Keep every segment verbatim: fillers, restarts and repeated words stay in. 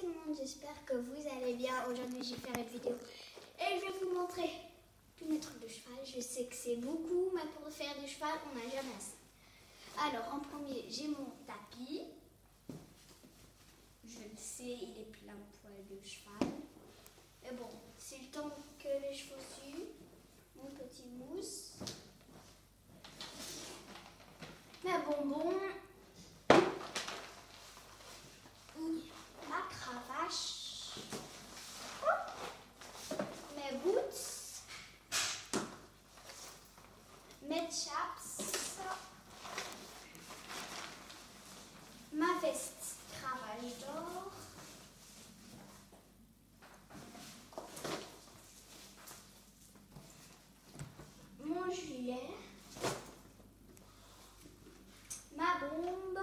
tout le monde, j'espère que vous allez bien. Aujourd'hui je vais faire une vidéo et je vais vous montrer tous mes trucs de cheval. Je sais que c'est beaucoup, mais pour faire du cheval on n'a jamais assez. Alors en premier j'ai mon tapis. Je le sais, il est plein de poils de cheval. Mais bon, c'est le temps que les chevaux suivent. Mon petit mousse. Ma bonbon. Ma cravache. Mes boots. Mes chaps. Ma veste cravache d'or. Mon gilet. Ma bombe.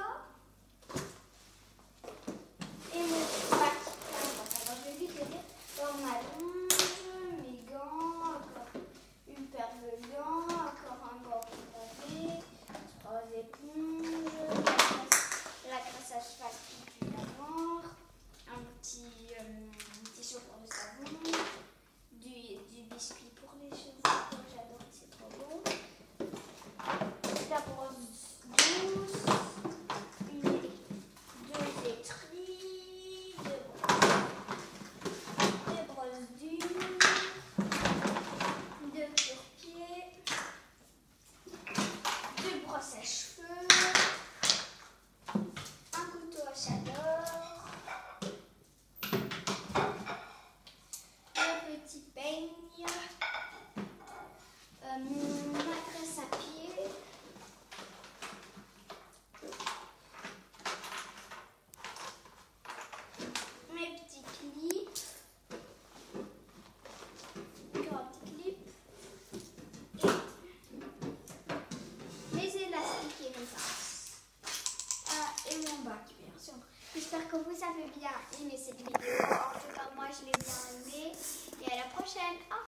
Et mon bac. Alors je vais vite le dire. Dans ma longe, mes gants, encore une paire de gants, encore un gant pour laver, trois éponges, la graisse à cheval qui pue la mort, un petit, euh, petit chaud pour le savon, du, du biscuit pour les cheveux, j'adore, c'est trop bon. La brosse douce, une, deux étris, deux, deux brosses d'huile, deux cure-pieds, deux brosses à cheveux, un couteau à chaleur, un petit peigne, euh, ma graisse à pied, mes petits clips, grands petits clips, et mes élastiques et mes pinces. Ah, et mon bac, bien sûr. J'espère que vous avez bien aimé cette vidéo. En tout cas, moi, je l'ai bien aimé. Et à la prochaine. Au revoir.